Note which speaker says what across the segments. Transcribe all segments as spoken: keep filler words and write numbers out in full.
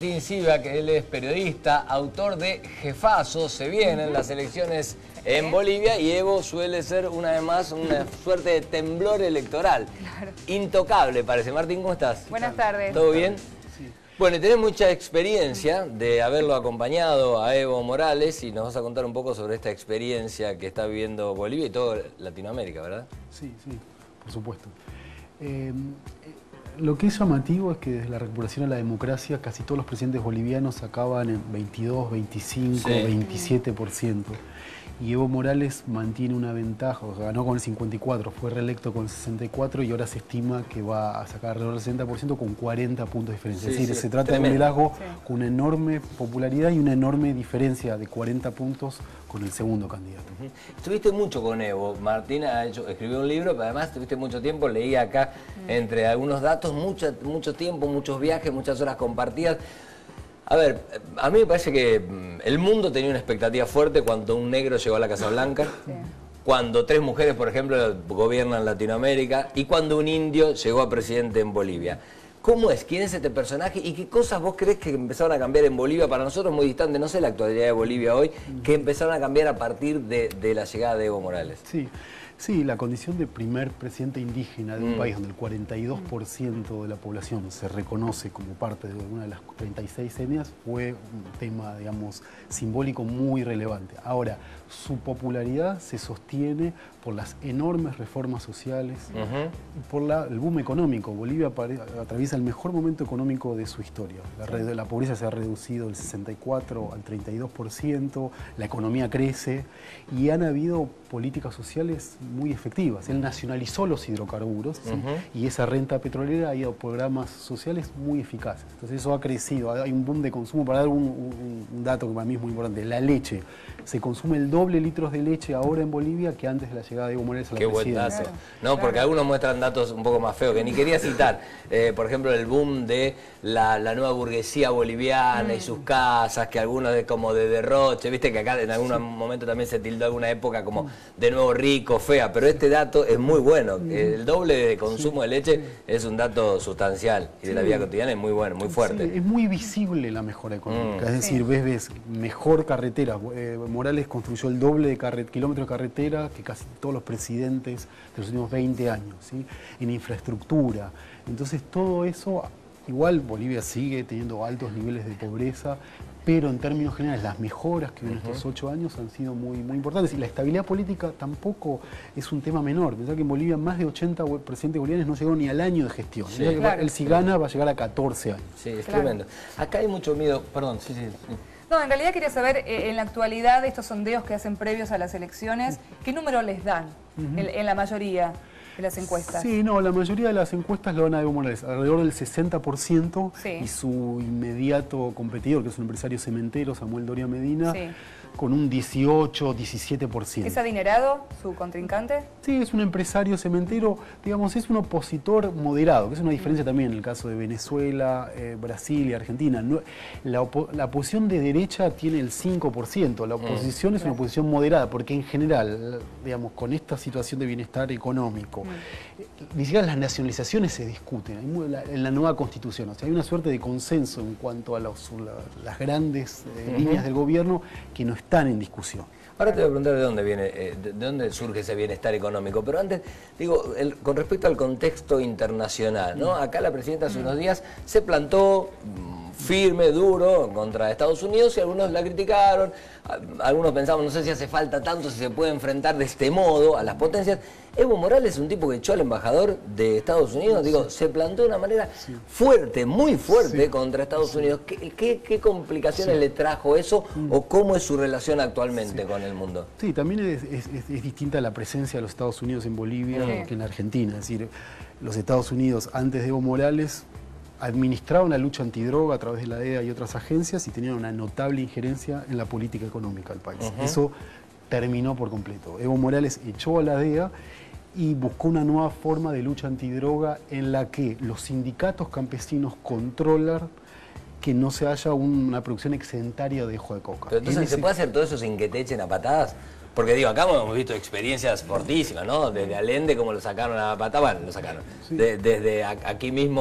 Speaker 1: Martín Silva, que él es periodista, autor de Jefazo. Se vienen las elecciones en Bolivia y Evo suele ser una vez más una suerte de temblor electoral.
Speaker 2: Claro.
Speaker 1: Intocable parece. Martín, ¿cómo estás?
Speaker 2: Buenas tardes.
Speaker 1: ¿Todo bien? Sí. Bueno, tenés mucha experiencia de haberlo acompañado a Evo Morales y nos vas a contar un poco sobre esta experiencia que está viviendo Bolivia y toda Latinoamérica, ¿verdad?
Speaker 3: Sí, sí, por supuesto. Eh, Lo que es llamativo es que desde la recuperación a la democracia casi todos los presidentes bolivianos sacaban en veintidós, veinticinco, sí. veintisiete por ciento. Y Evo Morales mantiene una ventaja, o sea, ganó con el cincuenta y cuatro, fue reelecto con el sesenta y cuatro y ahora se estima que va a sacar alrededor del sesenta por ciento con cuarenta puntos de diferencia. Sí, es decir, sí, se trata tremendo. de un liderazgo sí. con una enorme popularidad y una enorme diferencia de cuarenta puntos con el segundo candidato.
Speaker 1: Uh-huh. Estuviste mucho con Evo. Martín ha hecho, escribió un libro, pero además estuviste mucho tiempo, leí acá uh-huh. entre algunos datos, mucho, mucho tiempo, muchos viajes, muchas horas compartidas. A ver, a mí me parece que el mundo tenía una expectativa fuerte cuando un negro llegó a la Casa Blanca, sí. cuando tres mujeres, por ejemplo, gobiernan Latinoamérica y cuando un indio llegó a presidente en Bolivia. ¿Cómo es? ¿Quién es este personaje? ¿Y qué cosas vos crees que empezaron a cambiar en Bolivia? Para nosotros muy distante, no sé la actualidad de Bolivia hoy, que empezaron a cambiar a partir de, de la llegada de Evo Morales.
Speaker 3: Sí. Sí, la condición de primer presidente indígena de un mm. país donde el cuarenta y dos por ciento de la población se reconoce como parte de una de las treinta y seis etnias fue un tema, digamos, simbólico muy relevante. Ahora, su popularidad se sostiene por las enormes reformas sociales uh-huh. y por la, el boom económico. Bolivia atraviesa el mejor momento económico de su historia. La, la pobreza se ha reducido del sesenta y cuatro al treinta y dos por ciento, la economía crece y han habido políticas sociales muy efectivas. Él nacionalizó los hidrocarburos uh-huh. ¿sí? y esa renta petrolera ha ido a programas sociales muy eficaces. Entonces eso ha crecido, hay un boom de consumo. Para dar un, un, un dato que para mí es muy importante, la leche. Se consume el doble litros de leche ahora en Bolivia que antes de la llegada de Evo Morales a la presidencia.
Speaker 1: Qué buen dato. Claro, no, claro. Porque algunos muestran datos un poco más feos, que ni quería citar. Eh, por ejemplo, el boom de la, la nueva burguesía boliviana mm. y sus casas, que algunos de, como de derroche, viste que acá en algún sí. momento también se tildó alguna época como de nuevo rico, fea, pero este dato es muy bueno. El doble de consumo sí. de leche sí. es un dato sustancial y de sí. la vida cotidiana es muy bueno, muy fuerte.
Speaker 3: Sí, es muy visible la mejora económica, mm. es decir, sí. ves, ves mejor carretera. Eh, Morales construyó el doble de carret kilómetros de carretera que casi todos los presidentes de los últimos veinte años, ¿sí? En infraestructura. Entonces todo eso, igual Bolivia sigue teniendo altos niveles de pobreza, pero en términos generales las mejoras que hubo en estos ocho años han sido muy, muy importantes. Y la estabilidad política tampoco es un tema menor. Pensá que en Bolivia más de ochenta presidentes bolivianos no llegaron ni al año de gestión. Sí, claro. Él si gana va a llegar a catorce años.
Speaker 1: Sí, es claro. tremendo. Acá hay mucho miedo, perdón, sí, sí. sí.
Speaker 2: No, en realidad quería saber, eh, en la actualidad, estos sondeos que hacen previos a las elecciones, ¿qué número les dan uh-huh. en, en la mayoría de las encuestas?
Speaker 3: Sí, no, la mayoría de las encuestas lo dan a Evo Morales, alrededor del sesenta por ciento, sí. y su inmediato competidor, que es un empresario cementero, Samuel Doria Medina, sí. con un dieciocho, diecisiete por ciento.
Speaker 2: ¿Es adinerado su contrincante?
Speaker 3: Sí, es un empresario cementero, digamos, es un opositor moderado, que es una diferencia también en el caso de Venezuela, eh, Brasil y Argentina. No, la, opo la oposición de derecha tiene el cinco por ciento, la oposición mm, es una claro. oposición moderada, porque en general, digamos, con esta situación de bienestar económico, mm. ni siquiera las nacionalizaciones se discuten en la nueva Constitución, o sea, hay una suerte de consenso en cuanto a los, la, las grandes eh, uh-huh. líneas del gobierno que no están en discusión.
Speaker 1: Ahora te voy a preguntar de dónde viene, eh, de dónde surge ese bienestar económico, pero antes, digo, el, con respecto al contexto internacional, ¿no? Acá la presidenta hace unos días se plantó firme, duro, contra Estados Unidos y algunos la criticaron, algunos pensaban, no sé si hace falta tanto, si se puede enfrentar de este modo a las potencias. Evo Morales es un tipo que echó al embajador de Estados Unidos, sí. digo, se plantó de una manera sí. fuerte, muy fuerte sí. contra Estados sí. Unidos. ¿Qué, qué, qué complicaciones sí. le trajo eso mm. o cómo es su relación actualmente sí. con el mundo?
Speaker 3: Sí, también es, es, es distinta la presencia de los Estados Unidos en Bolivia sí. que en Argentina. Es decir, los Estados Unidos antes de Evo Morales administraban la lucha antidroga a través de la D E A y otras agencias y tenían una notable injerencia en la política económica del país. Uh-huh. Eso terminó por completo. Evo Morales echó a la D E A y buscó una nueva forma de lucha antidroga en la que los sindicatos campesinos controlan que no se haya una producción excedentaria de hoja de coca.
Speaker 1: Pero entonces, ¿se puede hacer todo eso sin que te echen a patadas? Porque digo, acá hemos visto experiencias fortísimas, ¿no? Desde Allende, como lo sacaron a patada, bueno, lo sacaron. Sí. De, desde aquí mismo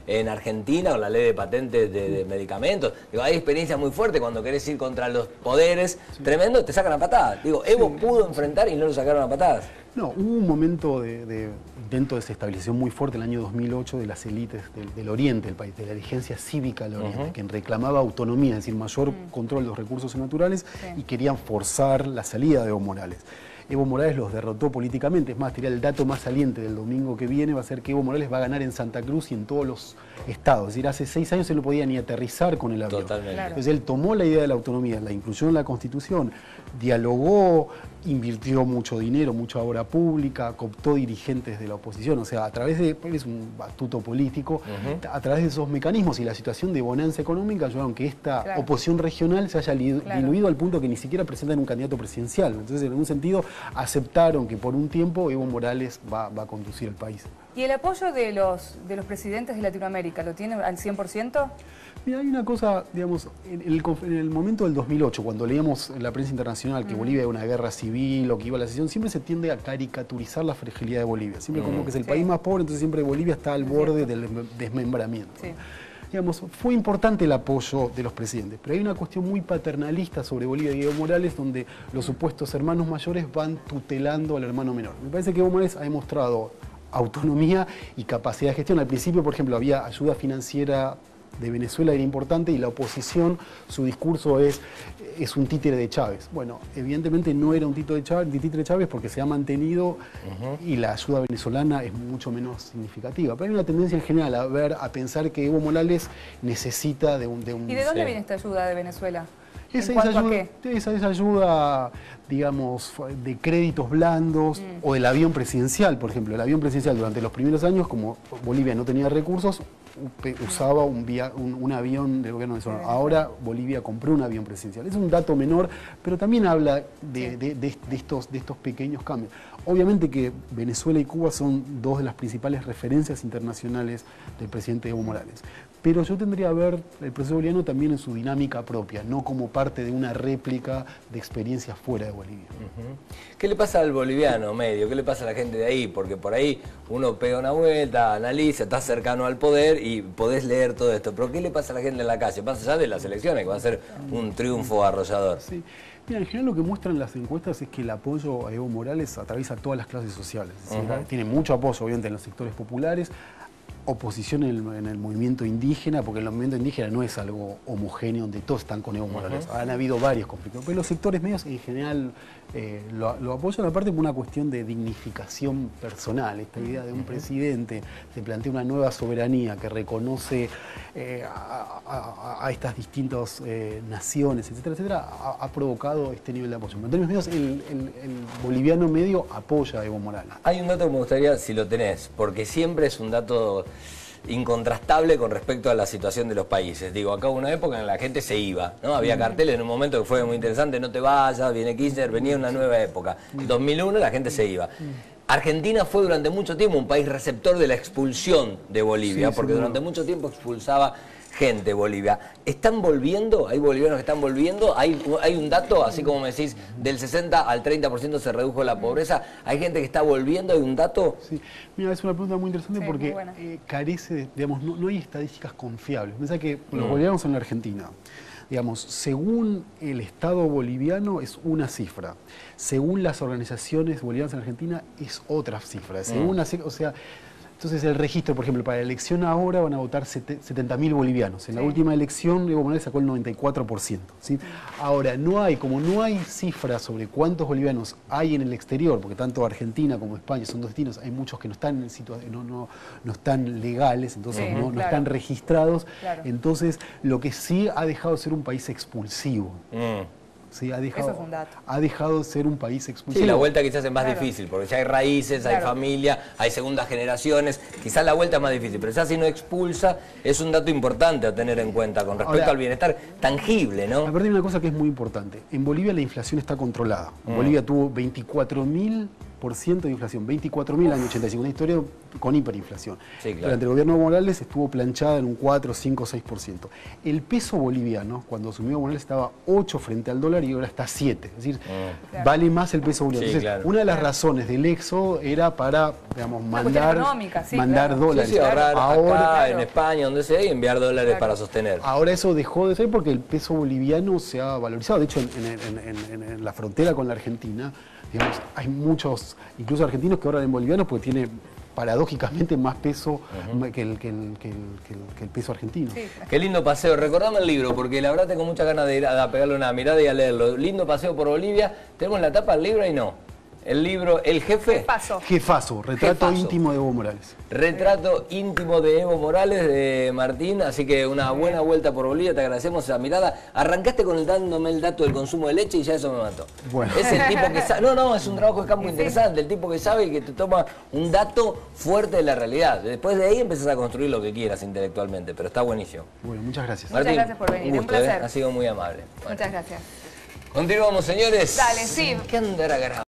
Speaker 1: en Argentina con la ley de patentes de, de medicamentos. Digo, hay experiencias muy fuertes cuando querés ir contra los poderes, sí. tremendo, te sacan a patadas. Digo, Evo sí. pudo enfrentar y no lo sacaron a patadas.
Speaker 3: No, hubo un momento de, de intento de desestabilización muy fuerte en el año dos mil ocho de las élites del, del Oriente, del país, de la dirigencia cívica del Oriente, uh-huh. que reclamaba autonomía, es decir, mayor uh-huh. control de los recursos naturales sí. y querían forzar la salida de Evo Morales. Evo Morales los derrotó políticamente, es más, diría el dato más saliente del domingo que viene va a ser que Evo Morales va a ganar en Santa Cruz y en todos los estados. Es decir, hace seis años él no podía ni aterrizar con el avión.
Speaker 1: Totalmente. Claro.
Speaker 3: Entonces él tomó la idea de la autonomía, la incluyó en la Constitución, dialogó, invirtió mucho dinero, mucha obra pública, cooptó dirigentes de la oposición, o sea, a través de, él es un astuto político, uh-huh. a través de esos mecanismos y la situación de bonanza económica ayudaron que esta claro. oposición regional se haya li- claro. diluido al punto que ni siquiera presentan un candidato presidencial. Entonces, en algún sentido, aceptaron que por un tiempo Evo Morales va, va a conducir el país.
Speaker 2: ¿Y el apoyo de los, de los presidentes de Latinoamérica lo tiene al cien por ciento?
Speaker 3: Mira, hay una cosa, digamos, en el, en el momento del dos mil ocho, cuando leíamos en la prensa internacional que uh-huh. Bolivia era una guerra civil o que iba a la secesión, siempre se tiende a caricaturizar la fragilidad de Bolivia. Siempre uh-huh. como que es el sí. país más pobre, entonces siempre Bolivia está al borde del desmembramiento. Sí. Digamos, fue importante el apoyo de los presidentes, pero hay una cuestión muy paternalista sobre Bolivia y Evo Morales, donde los supuestos hermanos mayores van tutelando al hermano menor. Me parece que Evo Morales ha demostrado autonomía y capacidad de gestión. Al principio, por ejemplo, había ayuda financiera de Venezuela, era importante, y la oposición, su discurso es, es un títere de Chávez. Bueno, evidentemente no era un títere de Chávez, títere de Chávez porque se ha mantenido uh-huh. y la ayuda venezolana es mucho menos significativa. Pero hay una tendencia en general a ver, a pensar que Evo Morales necesita de un... De un
Speaker 2: ¿Y de dónde sí. viene esta ayuda de Venezuela?
Speaker 3: Esa, esa, ayuda, esa, esa ayuda, digamos, de créditos blandos mm. o del avión presidencial, por ejemplo. El avión presidencial durante los primeros años, como Bolivia no tenía recursos, usaba un, via, un, un avión del gobierno venezolano. Ahora Bolivia compró un avión presidencial. Es un dato menor, pero también habla de, de, de, de, estos, de estos pequeños cambios. Obviamente que Venezuela y Cuba son dos de las principales referencias internacionales del presidente Evo Morales. Pero yo tendría que ver el proceso boliviano también en su dinámica propia, no como parte de una réplica de experiencias fuera de Bolivia.
Speaker 1: Uh-huh. ¿Qué le pasa al boliviano medio? ¿Qué le pasa a la gente de ahí? Porque por ahí uno pega una vuelta, analiza, está cercano al poder y podés leer todo esto. Pero ¿qué le pasa a la gente en la calle? Más allá de las elecciones, que va a ser un triunfo arrollador.
Speaker 3: Sí. Mira, en general lo que muestran las encuestas es que el apoyo a Evo Morales atraviesa todas las clases sociales. Es decir, uh-huh. tiene mucho apoyo, obviamente, en los sectores populares, oposición en el, en el movimiento indígena, porque el movimiento indígena no es algo homogéneo donde todos están con Evo Morales. Uh-huh. Han habido varios conflictos, pero los sectores medios en general eh, lo, lo apoyan, aparte por una cuestión de dignificación personal. Esta idea de un uh-huh. presidente que plantea una nueva soberanía que reconoce eh, a, a, a estas distintas eh, naciones, etcétera, etcétera, ha, ha provocado este nivel de apoyo. En términos medios, el, el, el boliviano medio apoya a Evo Morales.
Speaker 1: Hay un dato que me gustaría, si lo tenés, porque siempre es un dato incontrastable con respecto a la situación de los países. Digo, acá hubo una época en la que la gente se iba, ¿no? Había carteles en un momento que fue muy interesante, no te vayas, viene Kirchner, venía una nueva época. En dos mil uno la gente se iba. Argentina fue durante mucho tiempo un país receptor de la expulsión de Bolivia, sí, porque durante mucho tiempo expulsaba gente Bolivia. ¿Están volviendo? ¿Hay bolivianos que están volviendo? ¿Hay, hay un dato, así como me decís, del sesenta al treinta por ciento se redujo la pobreza? ¿Hay gente que está volviendo? ¿Hay un dato?
Speaker 3: Sí, mira, es una pregunta muy interesante
Speaker 2: sí,
Speaker 3: porque
Speaker 2: muy
Speaker 3: eh, carece, de, digamos, no, no hay estadísticas confiables. Pensá que los mm. bolivianos en la Argentina, digamos, según el Estado boliviano es una cifra, según las organizaciones bolivianas en Argentina es otra cifra, según mm. la, o sea, entonces el registro, por ejemplo, para la elección ahora van a votar setenta mil bolivianos. En sí. la última elección Evo Morales sacó el noventa y cuatro por ciento. ¿sí? Ahora, no hay, como no hay cifras sobre cuántos bolivianos hay en el exterior, porque tanto Argentina como España son dos destinos, hay muchos que no están, en situa no, no, no están legales, entonces sí, no, claro. no están registrados. Claro. Entonces, lo que sí ha dejado de ser un país expulsivo. Mm. Sí, ha dejado,
Speaker 2: Eso es un dato.
Speaker 3: ha dejado de ser un país expulsivo.
Speaker 1: Sí, la vuelta quizás es más
Speaker 2: claro.
Speaker 1: difícil, porque ya hay raíces, claro. hay familia, hay segundas generaciones, quizás la vuelta es más difícil, pero ya si no expulsa, es un dato importante a tener en cuenta con respecto Ahora, al bienestar tangible, ¿no?
Speaker 3: Aparte hay una cosa que es muy importante, en Bolivia la inflación está controlada. En mm. Bolivia tuvo veinticuatro mil por ciento de inflación, veinticuatro mil en el año ochenta y cinco, una historia con hiperinflación.
Speaker 1: Sí, claro.
Speaker 3: Durante el gobierno de Morales estuvo planchada en un cuatro, cinco, seis por ciento. El peso boliviano, cuando asumió Morales, estaba ocho frente al dólar y ahora está siete. Es decir,
Speaker 1: Mm.
Speaker 2: Claro.
Speaker 3: vale más el peso boliviano.
Speaker 1: Sí,
Speaker 3: Entonces,
Speaker 1: claro.
Speaker 3: una de las razones del éxodo era para, digamos,
Speaker 2: Una cuestión
Speaker 3: mandar,
Speaker 2: económica, sí,
Speaker 3: mandar
Speaker 2: claro.
Speaker 1: Sí,
Speaker 3: dólares.
Speaker 1: sí, ahorrar
Speaker 3: Ahora,
Speaker 1: acá,
Speaker 2: Claro.
Speaker 1: en España, donde sea, y enviar dólares
Speaker 2: Claro.
Speaker 1: para sostener.
Speaker 3: Ahora eso dejó de ser porque el peso boliviano se ha valorizado. De hecho, en, en- en- en- en la frontera con la Argentina, digamos, hay muchos, incluso argentinos que ahorran en bolivianos porque tiene paradójicamente más peso que, el, que, el, que, el, que el- que el peso argentino.
Speaker 2: Sí.
Speaker 1: Qué lindo paseo. Recordame el libro, porque la verdad tengo muchas ganas de ir a, a pegarle una mirada y a leerlo. Lindo paseo por Bolivia. Tenemos la tapa del libro y no. El libro El Jefe.
Speaker 2: Paso.
Speaker 3: Jefazo, retrato
Speaker 1: Jefazo.
Speaker 3: íntimo de Evo Morales.
Speaker 1: Retrato íntimo de Evo Morales, de Martín, así que una buena vuelta por Bolivia, te agradecemos esa mirada. Arrancaste con el dándome el dato del consumo de leche y ya eso me mató.
Speaker 3: Bueno.
Speaker 1: Es el tipo que sabe, no, no, es un trabajo de campo
Speaker 2: Sí.
Speaker 1: interesante, el tipo que sabe y que te toma un dato fuerte de la realidad. Después de ahí empezás a construir lo que quieras intelectualmente, pero está buenísimo.
Speaker 3: Bueno, muchas gracias.
Speaker 2: Muchas gracias por venir,
Speaker 1: un
Speaker 2: un
Speaker 1: gusto, ¿eh?
Speaker 2: placer.
Speaker 1: Ha sido muy amable. Bueno,
Speaker 2: Muchas gracias.
Speaker 1: continuamos, señores.
Speaker 2: Dale, sí.
Speaker 1: ¿Qué andará grabando?